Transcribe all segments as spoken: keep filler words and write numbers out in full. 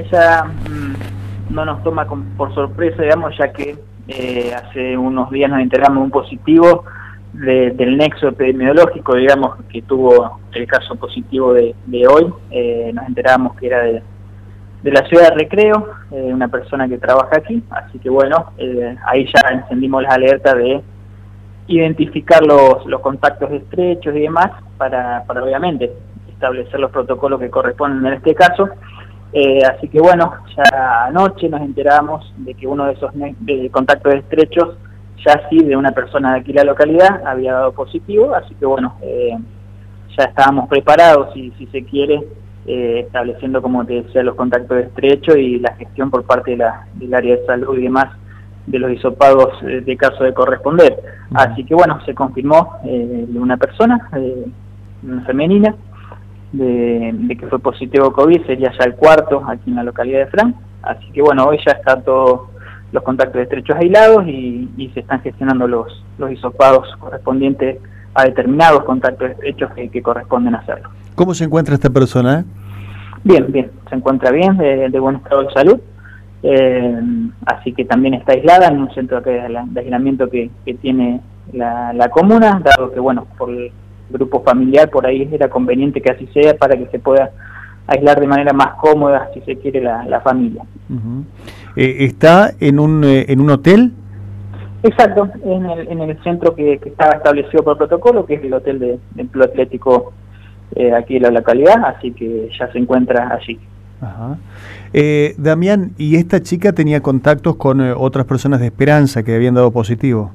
esa mmm, no nos toma con, por sorpresa, digamos, ya que eh, hace unos días nos enteramos de un positivo de, del nexo epidemiológico, digamos, que tuvo el caso positivo de, de hoy. Eh, nos enteramos que era de, de la ciudad de Recreo, eh, una persona que trabaja aquí, así que bueno, eh, ahí ya encendimos las alertas de identificar los, los contactos estrechos y demás, para, para obviamente establecer los protocolos que corresponden en este caso. Eh, así que bueno, ya anoche nos enteramos de que uno de esos de contactos estrechos, ya sí de una persona de aquí la localidad, había dado positivo, así que bueno, eh, ya estábamos preparados, si, si se quiere, eh, estableciendo, como te decía, los contactos estrechos y la gestión por parte de la, del área de salud y demás, de los hisopados eh, de caso de corresponder. Uh-huh. Así que bueno, se confirmó eh, de una persona, eh, una femenina, de, de que fue positivo COVID, sería ya el cuarto aquí en la localidad de Fran. Así que bueno, hoy ya están todos los contactos estrechos aislados y, y se están gestionando los, los hisopados correspondientes a determinados contactos estrechos que, que corresponden hacerlo. ¿Cómo se encuentra esta persona? Bien, bien, se encuentra bien, de, de buen estado de salud. Eh, así que también está aislada en un centro de, de aislamiento que, que tiene la, la comuna, dado que bueno, por el grupo familiar por ahí era conveniente que así sea para que se pueda aislar de manera más cómoda, si se quiere, la, la familia. Uh-huh. eh, ¿Está en un, eh, en un hotel? Exacto, en el, en el centro que, que estaba establecido por protocolo, que es el hotel de, del Club Atlético eh, aquí en la localidad, así que ya se encuentra allí. Ajá. Eh, Damián, ¿y esta chica tenía contactos con eh, otras personas de Esperanza que habían dado positivo?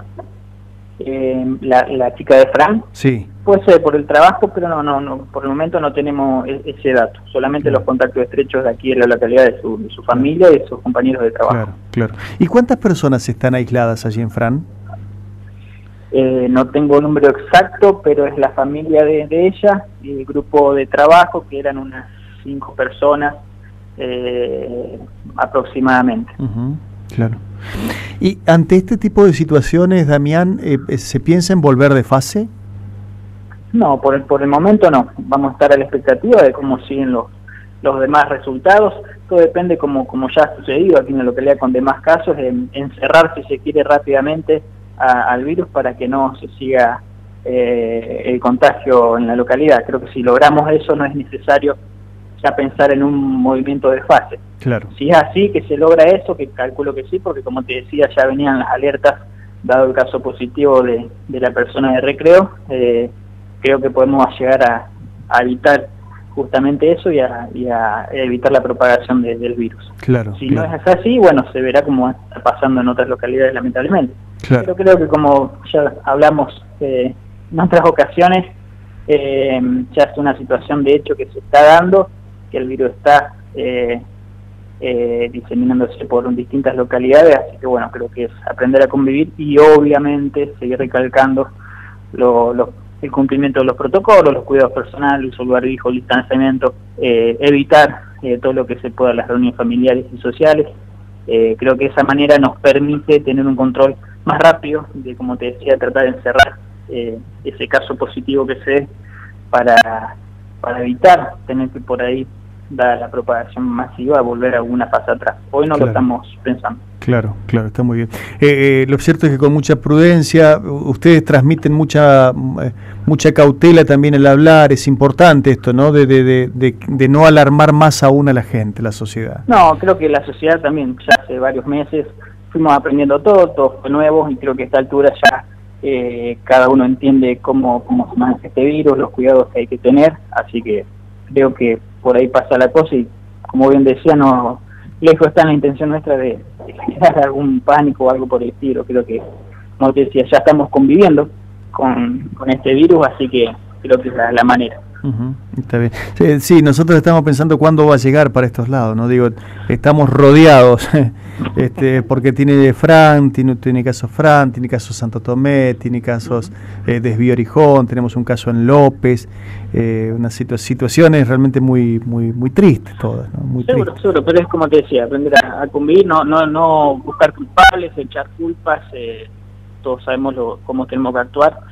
Eh, la, la chica de Fran, sí. Puede ser por el trabajo, pero no, no, no, por el momento no tenemos ese dato, solamente los contactos estrechos de aquí en la localidad de su, de su familia y de sus compañeros de trabajo. Claro, claro. ¿Y cuántas personas están aisladas allí en Fran? Eh, no tengo un número exacto, pero es la familia de, de ella y el grupo de trabajo, que eran unas cinco personas eh, aproximadamente. Uh-huh, claro. Y ante este tipo de situaciones, Damián, eh, ¿se piensa en volver de fase? No, por el, por el momento no. Vamos a estar a la expectativa de cómo siguen los, los demás resultados. Todo depende, como, como ya ha sucedido aquí en la localidad con demás casos, en encerrar, si se quiere, rápidamente a, al virus para que no se siga eh, el contagio en la localidad. Creo que si logramos eso no es necesario ya pensar en un movimiento de fase. Claro. Si es así, que se logra eso, que calculo que sí, porque como te decía, ya venían las alertas, dado el caso positivo de, de la persona de Recreo, eh, creo que podemos llegar a, a evitar justamente eso y a, y a evitar la propagación de, del virus. Claro. Si claro. no es así, bueno, se verá como está pasando en otras localidades, lamentablemente. Claro. Pero creo que como ya hablamos eh, en otras ocasiones, eh, ya es una situación de hecho que se está dando, que el virus está eh, eh, diseminándose por distintas localidades, así que bueno, creo que es aprender a convivir y obviamente seguir recalcando lo, lo, el cumplimiento de los protocolos, los cuidados personales, uso del barbijo, el distanciamiento, eh, evitar eh, todo lo que se pueda, las reuniones familiares y sociales. Eh, creo que de esa manera nos permite tener un control más rápido de, como te decía, tratar de encerrar eh, ese caso positivo que se dé para, para evitar tener que por ahí, dada la propagación masiva, volver a alguna fase atrás. Hoy no claro. lo estamos pensando. Claro, claro, está muy bien. Eh, eh, lo cierto es que con mucha prudencia, ustedes transmiten mucha eh, mucha cautela también al hablar, es importante esto, ¿no? De, de, de, de, de no alarmar más aún a la gente, la sociedad. No, creo que la sociedad también, ya hace varios meses, fuimos aprendiendo todo, todo fue nuevo, y creo que a esta altura ya eh, cada uno entiende cómo, cómo se maneja este virus, los cuidados que hay que tener, así que creo que por ahí pasa la cosa y, como bien decía, no lejos está en la intención nuestra de, de generar algún pánico o algo por el estilo. Creo que, como te decía, ya estamos conviviendo con, con este virus, así que creo que es la, la manera. Uh-huh, está bien. Sí, sí, nosotros estamos pensando cuándo va a llegar para estos lados, ¿no? Digo, estamos rodeados, este, porque tiene Fran, tiene, tiene casos Fran, tiene casos Santo Tomé, tiene casos eh, Desvío Orijón, tenemos un caso en López, eh, unas situ situaciones realmente muy muy muy tristes todas, ¿no? Muy seguro, tristes. seguro, pero es como te decía, aprender a, a convivir, no, no, no buscar culpables, echar culpas, eh, todos sabemos lo, cómo tenemos que actuar.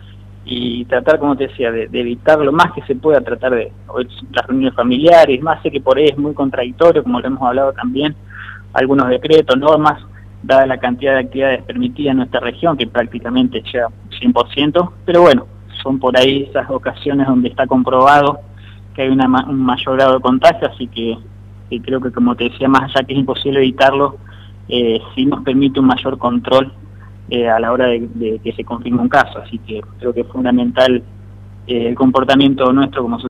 y tratar, como te decía, de, de evitar lo más que se pueda, tratar de las reuniones familiares, más sé que por ahí es muy contradictorio, como lo hemos hablado también, algunos decretos, normas, dada la cantidad de actividades permitidas en nuestra región, que prácticamente llega cien por ciento, pero bueno, son por ahí esas ocasiones donde está comprobado que hay una, un mayor grado de contagio, así que, que creo que, como te decía, más allá que es imposible evitarlo, eh, sí nos permite un mayor control eh, a la hora de, de que se confirme un caso, así que creo que es fundamental eh, el comportamiento nuestro como